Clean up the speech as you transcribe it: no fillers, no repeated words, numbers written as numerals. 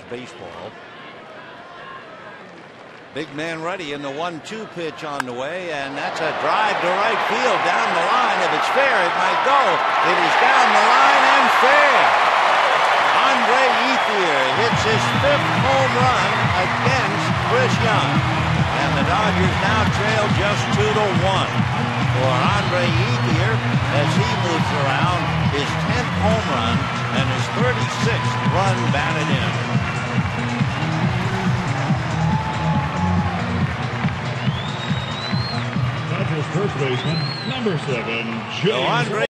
baseball. Big man ready in the 1-2 pitch on the way, and that's a drive to right field down the line. If it's fair, it might go. It is down the line and fair. Andre Ethier hits his 5th home run against Chris Young, and the Dodgers now trail just 2-1 for Andre Ethier as he moves around his 10th home run and his 36th run batted in. First baseman, number 7, James.